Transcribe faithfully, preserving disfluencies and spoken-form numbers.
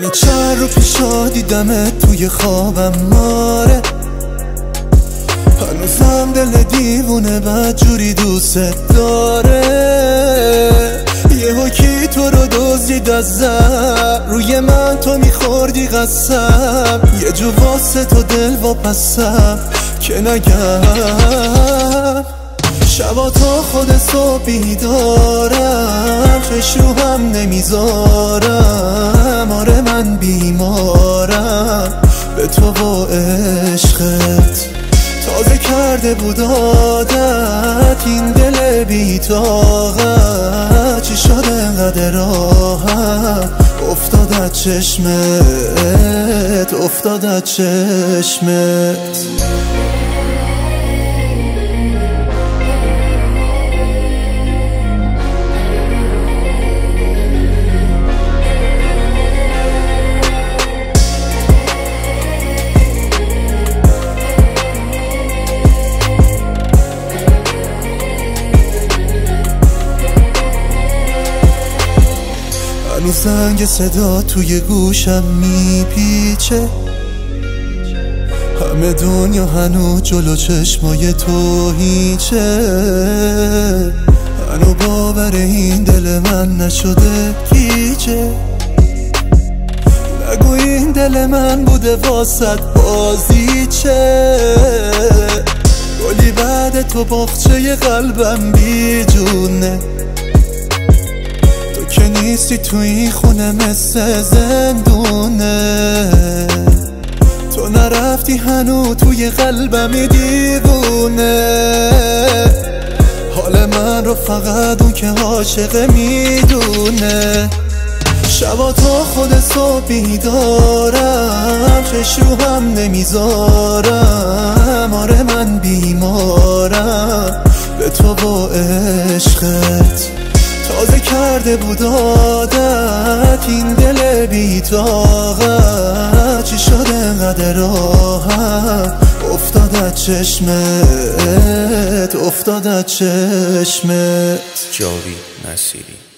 منو چند رو پیشا دیدمت توی خوابم ماره، هنوزم دل دیوونه بدجوری دوست داره. یهو کی تو رو دزدید از زر، روی من تو میخوردی قسم، یه جو واسه تو دل واپسم که نگم. شبا تا خود صبح بیدارم، چشو هم نمیذارم، آره من بیمارم به تو و عشقت. تازه کرده بود عادت این دل بی‌طاقت، چی شد انقدر راحت افتاد از چشمت، افتاد از چشمت. هنوز زنگ صدا توی گوشم میپیچه، همه دنیا هنوز جلو چشمای تو هیچه. هنو باور این دل من نشده گیجه، نگو این دل من بوده واسط بازیچه. گلی بعد تو باغچه قلبم بیجونه، که نیستی تو این خونه مثل زندونه. تو نرفتی هنو توی قلبمی دیوونه، حال من رو فقط اون که عاشقه میدونه. شبا تا خود صبح بیدارم، چشو هم نمیذارم، آره من بیمارم به تو و عشقت. تازه کرده بود عادت این دل بی‌طاقت، چی شد انقدر راحت افتاد از چشمت، افتاد از چشمت. جاوید نصیری.